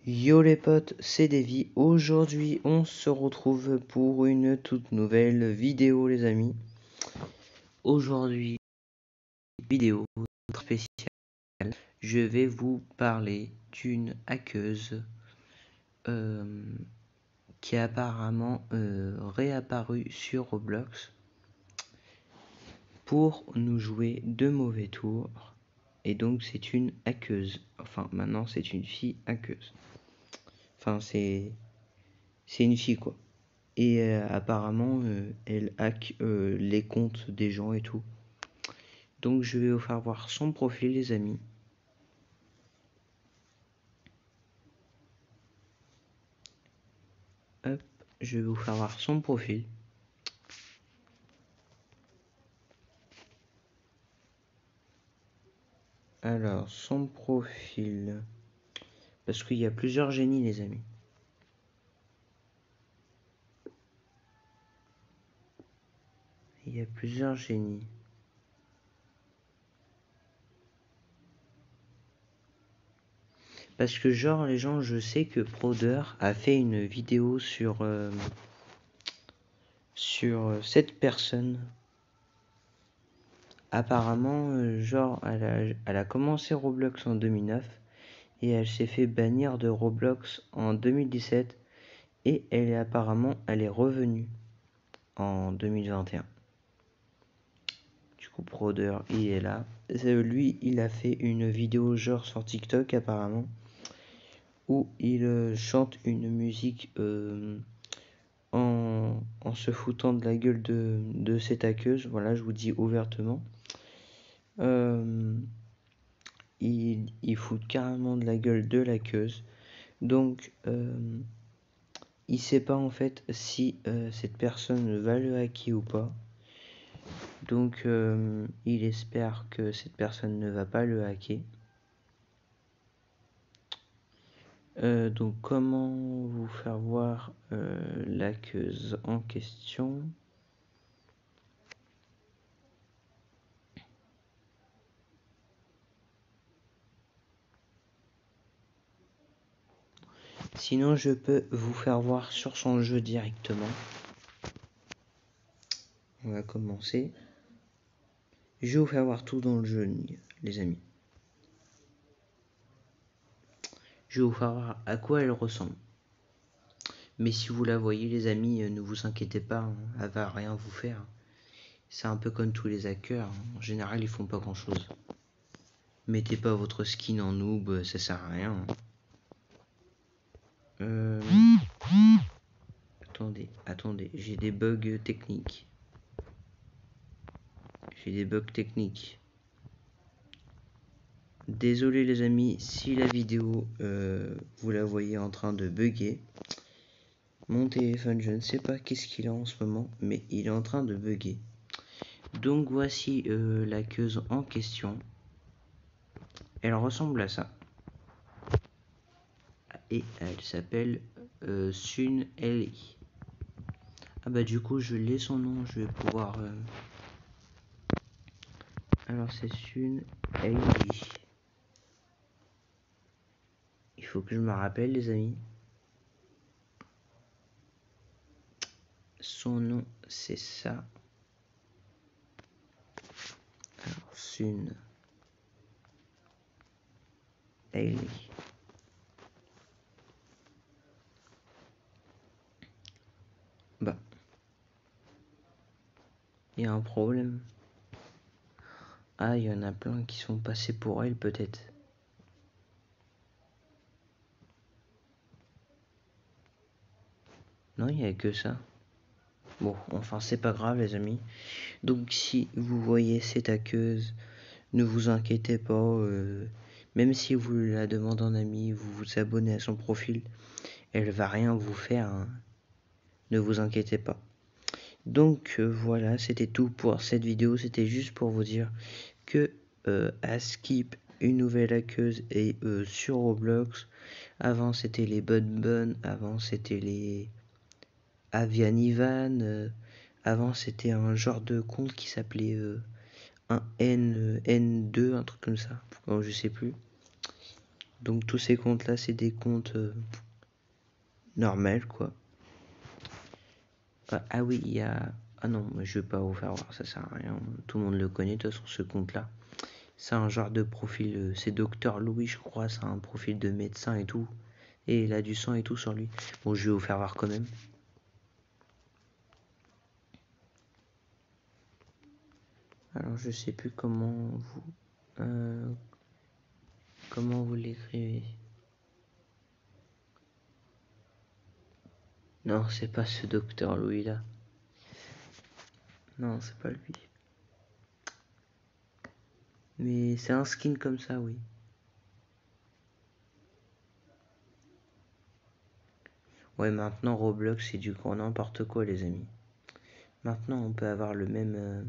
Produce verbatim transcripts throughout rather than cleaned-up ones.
Yo les potes, c'est Davy. Aujourd'hui, on se retrouve pour une toute nouvelle vidéo, les amis. Aujourd'hui, vidéo spéciale. Je vais vous parler d'une hackeuse euh, qui a apparemment euh, réapparu sur Roblox pour nous jouer de mauvais tours. Et donc, c'est une hackeuse. Enfin, maintenant, c'est une fille hackeuse. Enfin, c'est c'est une fille, quoi. Et euh, apparemment, euh, elle hack euh, les comptes des gens et tout. Donc je vais vous faire voir son profil, les amis. Hop, je vais vous faire voir son profil. Alors, son profil... Parce qu'il y a plusieurs génies, les amis. Il y a plusieurs génies. Parce que genre, les gens, je sais que Prodder a fait une vidéo sur... Euh, sur cette personne. Apparemment, euh, genre, elle a, elle a commencé Roblox en deux mille neuf. Et elle s'est fait bannir de Roblox en deux mille dix-sept. Et elle est apparemment, elle est revenue en deux mille vingt et un. Du coup, Prodder, il est là. Lui, il a fait une vidéo genre sur TikTok apparemment, où il euh, chante une musique euh, en, en se foutant de la gueule de, de cette hackeuse. Voilà, je vous dis ouvertement. Euh, il, il fout carrément de la gueule de l'hackeuse. Donc, euh, il sait pas en fait si euh, cette personne va le hacker ou pas. Donc euh, il espère que cette personne ne va pas le hacker. Euh, donc comment vous faire voir euh, l'hackeuse en question? Sinon je peux vous faire voir sur son jeu directement. On va commencer. Je vais vous faire voir tout dans le jeu, les amis. Je vais vous faire voir à quoi elle ressemble. Mais si vous la voyez, les amis, ne vous inquiétez pas, hein, elle va rien vous faire. C'est un peu comme tous les hackers, en général ils font pas grand chose. Mettez pas votre skin en noob, ça sert à rien. Euh... Attendez, attendez, j'ai des bugs techniques. J'ai des bugs techniques. Désolé les amis si la vidéo, euh, vous la voyez en train de bugger. Mon téléphone, je ne sais pas qu'est-ce qu'il a en ce moment, mais il est en train de bugger. Donc voici euh, la queuse en question. Elle ressemble à ça. Et elle s'appelle euh, Sun Ellie. Ah bah du coup je l'ai son nom, je vais pouvoir... Euh... Alors c'est Sun Ellie. Il faut que je me rappelle les amis. Son nom c'est ça. Alors Sun Ellie. Bah. Il y a un problème. Ah, il y en a plein qui sont passés pour elle peut-être. Non, il n'y a que ça. Bon, enfin c'est pas grave les amis. Donc si vous voyez cette hackeuse, ne vous inquiétez pas. Euh, même si vous la demandez en ami, vous vous abonnez à son profil, elle va rien vous faire. Hein. Ne vous inquiétez pas. Donc euh, voilà, c'était tout pour cette vidéo. C'était juste pour vous dire que euh, Askip, une nouvelle hackeuse, est euh, sur Roblox. Avant c'était les Bun Bun, avant c'était les Avian Ivan, euh, avant c'était un genre de compte qui s'appelait euh, un N, N2, un truc comme ça, je sais plus. Donc tous ces comptes là c'est des comptes euh, normaux quoi. Ah, ah oui il y a... Ah non je vais pas vous faire voir, ça sert à rien, tout le monde le connaît de toute façon ce compte là. C'est un genre de profil, euh, c'est Docteur Louis je crois, c'est un profil de médecin et tout. Et il a du sang et tout sur lui. Bon je vais vous faire voir quand même. Alors je sais plus comment vous... Euh, comment vous l'écrivez. Non, c'est pas ce docteur Louis là. Non, c'est pas lui. Mais c'est un skin comme ça, oui. Ouais, maintenant Roblox c'est du grand n'importe quoi, les amis. Maintenant, on peut avoir le même euh,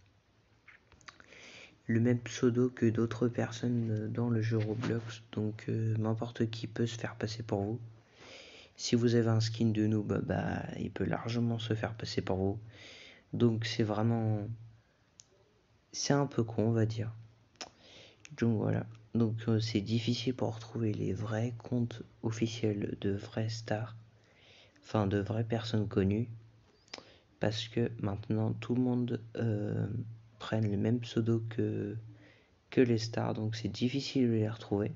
le même pseudo que d'autres personnes dans le jeu Roblox. Donc euh, n'importe qui peut se faire passer pour vous. Si vous avez un skin de noob, bah il peut largement se faire passer pour vous. Donc c'est vraiment... C'est un peu con, on va dire. Donc voilà. Donc euh, c'est difficile pour retrouver les vrais comptes officiels de vraies stars. Enfin de vraies personnes connues. Parce que maintenant tout le monde euh, prenne le même pseudo que, que les stars. Donc c'est difficile de les retrouver.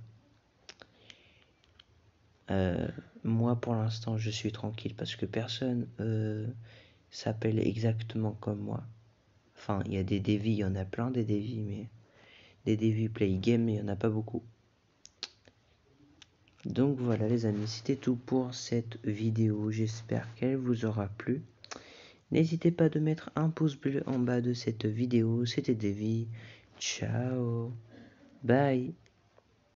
Euh, moi pour l'instant je suis tranquille parce que personne euh, s'appelle exactement comme moi. Enfin il y a des dévis, il y en a plein des dévis, mais des dévis play game, mais il n'y en a pas beaucoup. Donc voilà les amis, c'était tout pour cette vidéo, j'espère qu'elle vous aura plu. N'hésitez pas de mettre un pouce bleu en bas de cette vidéo, c'était Davy, ciao, bye.